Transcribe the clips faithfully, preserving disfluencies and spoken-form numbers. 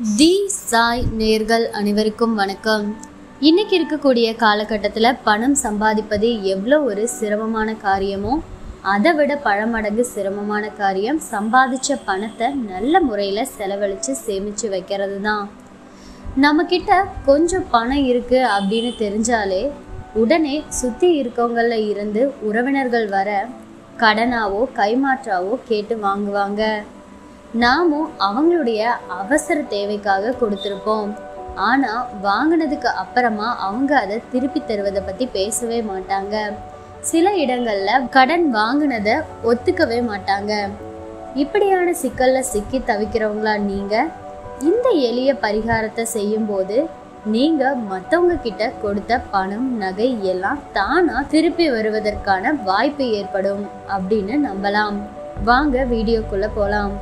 தி சாய் நேர்கள் அனைவருக்கும் வணக்கம். இன்னைக்கு இருக்கக்கூடிய காலகட்டத்தில் பணம் சம்பாதிப்பது எவ்வளோ ஒரு சிரமமான காரியமோ அதை விட பல மடங்கு சிரமமான காரியம் சம்பாதிச்ச பணத்தை நல்ல முறையில் செலவழித்து சேமித்து வைக்கிறது தான். நம்மக்கிட்ட கொஞ்சம் பணம் இருக்குது அப்படின்னு தெரிஞ்சாலே உடனே சுற்றி இருக்கவங்கள இருந்து உறவினர்கள் வர கடனாவோ கைமாற்றாவோ கேட்டு வாங்குவாங்க. நாமும் அவங்களுடைய அவசர தேவைக்காக கொடுத்துருப்போம். ஆனால் வாங்கினதுக்கு அப்புறமா அவங்க அதை திருப்பி தருவதை பற்றி பேசவே மாட்டாங்க. சில இடங்களில் கடன் வாங்கினதை ஒத்துக்கவே மாட்டாங்க. இப்படியான சிக்கலில் சிக்கி தவிக்கிறவங்களா நீங்கள் இந்த எளிய பரிகாரத்தை செய்யும்போது நீங்கள் மற்றவங்க கிட்ட கொடுத்த பணம் நகை எல்லாம் தானாக திருப்பி வருவதற்கான வாய்ப்பு ஏற்படும் அப்படின்னு நம்பலாம். வாங்க வீடியோக்குள்ளே போகலாம்.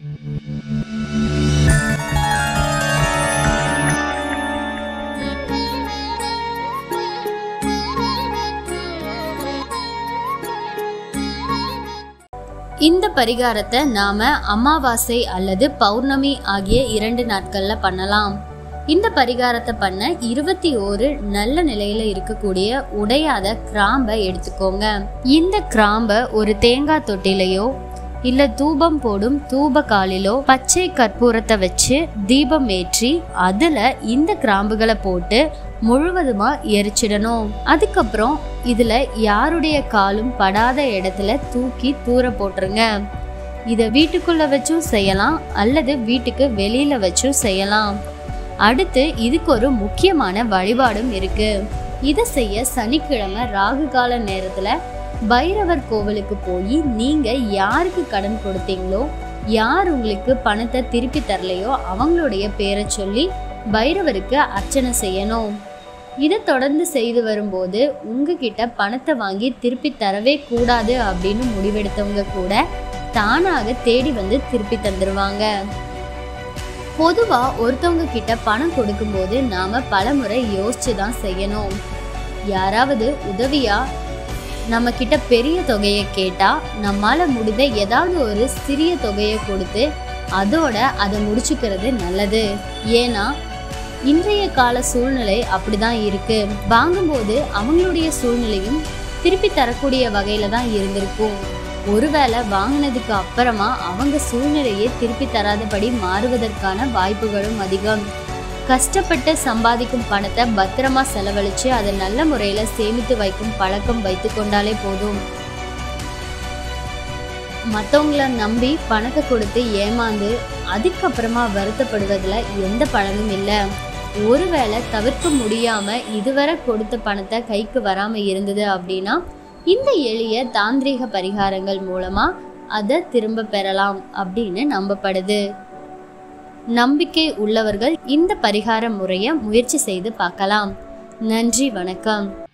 இந்த பரிகாரத்தை நாம அமாவாசை அல்லது பௌர்ணமி ஆகிய இரண்டு நாட்கள்ல பண்ணலாம். இந்த பரிகாரத்தை பண்ண இருபத்தி ஓரு நல்ல நிலையில இருக்கக்கூடிய உடையாத கிராம்பை எடுத்துக்கோங்க. இந்த கிராம்பை ஒரு தேங்காய் தொட்டிலையோ இல்ல தூபம் போடும் தூப காலிலோ பச்சை கற்பூரத்தை வச்சு தீபம் ஏற்றி அதுல இந்த கிராம்புகளை போட்டு முழுவதுமா எரிச்சிடணும். அதுக்கப்புறம் இதுல யாருடைய காலும் படாத இடத்துல தூக்கி தூர போட்டுருங்க. இத வீட்டுக்குள்ள வச்சும் செய்யலாம் அல்லது வீட்டுக்கு வெளியில வச்சும் செய்யலாம். அடுத்து இதுக்கு ஒரு முக்கியமான வழிபாடும் இருக்கு. இதை செய்ய சனிக்கிழமை ராகு கால நேரத்துல பைரவர் கோவிலுக்கு போய் நீங்க யாருக்கு கடன் கொடுத்தீங்களோ யார் உங்களுக்கு பணத்தை திருப்பி தரலையோ அவங்களுடைய பேரை சொல்லி பைரவருக்கு அர்ச்சனை செய்யணும். இதை தொடர்ந்து செய்து வரும்போது உங்ககிட்ட பணத்தை வாங்கி திருப்பி தரவே கூடாது அப்படின்னு முடிவெடுத்தவங்க கூட தானாக தேடி வந்து திருப்பி தந்துருவாங்க. பொதுவா ஒருத்தவங்க கிட்ட பணம் கொடுக்கும்போது நாம பல முறை யோசிச்சு தான் செய்யணும். யாராவது உதவியா நம்ம கிட்ட பெரிய தொகையை கேட்டா நம்மால முடிந்த ஏதாவது ஒரு சிறிய தொகையை கொடுத்து அதோட அதை முடிச்சுக்கிறது நல்லது. ஏன்னா இன்றைய கால சூழ்நிலை அப்படிதான் இருக்கு. வாங்கும்போது அவங்களுடைய சூழ்நிலையும் திருப்பி தரக்கூடிய வகையில தான் இருந்திருக்கும். ஒருவேளை வாங்கினதுக்கு அப்புறமா அவங்க சூழ்நிலையை திருப்பி தராதபடி மாறுவதற்கான வாய்ப்புகளும் அதிகம். கஷ்டப்பட்டு சம்பாதிக்கும் பணத்தை பத்திரமா செலவழிச்சு அதை நல்ல முறையில சேமித்து வைக்கும் பழக்கம் வைத்து கொண்டாலே போதும். மற்றவங்கள நம்பி பணத்தை கொடுத்து ஏமாந்து அதுக்கப்புறமா வருத்தப்படுவதில் எந்த பலனும் இல்லை. ஒருவேளை தவிர்க்க முடியாம இதுவரை கொடுத்த பணத்தை கைக்கு வராம இருந்தது அப்படின்னா இந்த எளிய தாந்திரிக பரிகாரங்கள் மூலமா அதை திரும்ப பெறலாம் அப்படின்னு நம்பப்படுது. நம்பிக்கை உள்ளவர்கள் இந்த பரிகார முறையை முயற்சி செய்து பார்க்கலாம். நன்றி, வணக்கம்.